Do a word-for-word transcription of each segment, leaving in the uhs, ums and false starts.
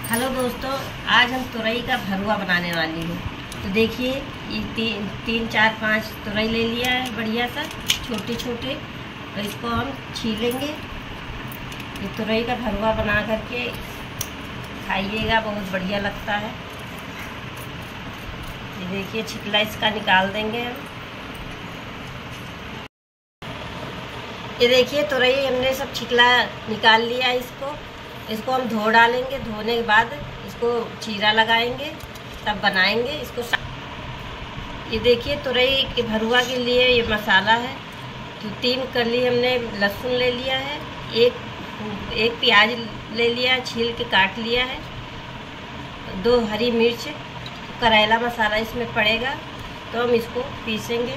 Hello दोस्तों, आज हम तुरई का भरुआ बनाने वाली हूँ। तो देखिए, ये तीन तीन चार पाँच तुरई ले लिया है, बढ़िया सा छोटे छोटे। तो इसको हम छीलेंगे। ये तुरई का भरुआ बना करके खाइएगा, बहुत बढ़िया लगता है। ये देखिए, छिकला इसका निकाल देंगे हम। ये देखिए, तुरई हमने सब छिकला निकाल लिया। इसको इसको हम धो डालेंगे। धोने के बाद इसको चीरा लगाएंगे, तब बनाएंगे इसको। ये देखिए, तुरई के भरुआ के लिए ये मसाला है। तो तीन कली हमने लहसुन ले लिया है, एक एक प्याज ले लिया, छील के काट लिया है, दो हरी मिर्च। करेला मसाला इसमें पड़ेगा, तो हम इसको पीसेंगे।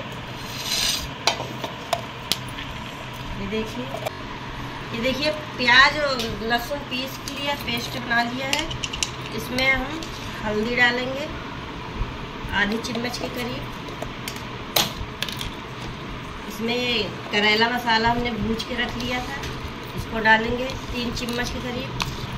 ये देखिए ये देखिए प्याज और लहसुन पीस लिया, पेस्ट बना लिया है। इसमें हम हल्दी डालेंगे, आधी चम्मच के करीब। इसमें करेला मसाला हमने भूज के रख लिया था, इसको डालेंगे तीन चम्मच के करीब।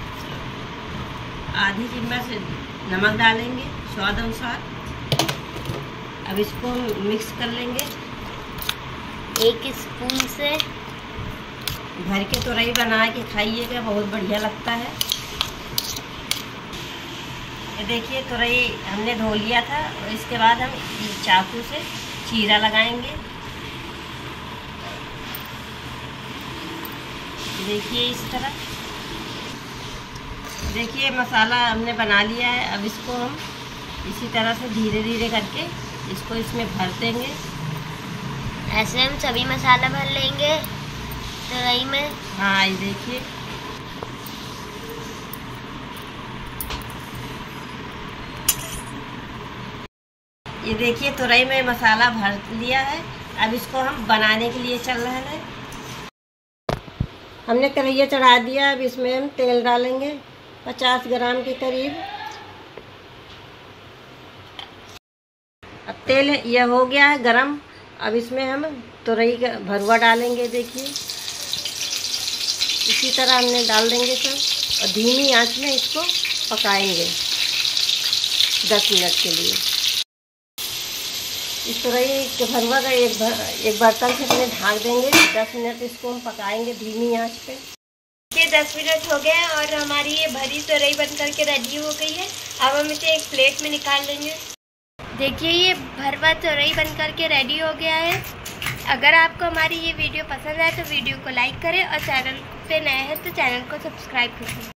आधी चम्मच नमक डालेंगे स्वाद अनुसार। अब इसको मिक्स कर लेंगे एक स्पून से। घर के तुरई बना के खाइएगा, बहुत बढ़िया लगता है। ये देखिए, तुरई हमने धो लिया था और इसके बाद हम चाकू से चीरा लगाएंगे। देखिए इस तरह। देखिए, मसाला हमने बना लिया है। अब इसको हम इसी तरह से धीरे धीरे करके इसको इसमें भर देंगे। ऐसे हम सभी मसाला भर लेंगे तुरई में। हाँ, ये देखिए, ये देखिए तुरई में मसाला भर लिया है। अब इसको हम बनाने के लिए चल रहे हैं। हमने कढ़ैया चढ़ा दिया। अब इसमें हम तेल डालेंगे पचास ग्राम के करीब। अब तेल यह हो गया है गरम। अब इसमें हम तुरई का भरुआ डालेंगे। देखिए, इसी तरह हमने डाल देंगे सब, और धीमी आंच में इसको पकाएंगे दस मिनट के लिए। इस तुरई के भरुआ का एक एक बर्तन से अपने ढक देंगे। दस मिनट इसको हम पकाएंगे धीमी आंच पे। ये दस मिनट हो गए और हमारी ये भरी तुरई बन करके रेडी हो गई है। अब हम इसे एक प्लेट में निकाल लेंगे। देखिए, ये भरवा तुरई बन करके रेडी हो गया है। अगर आपको हमारी ये वीडियो पसंद आए तो वीडियो को लाइक करें, और चैनल पे नए हैं तो चैनल को सब्सक्राइब करें।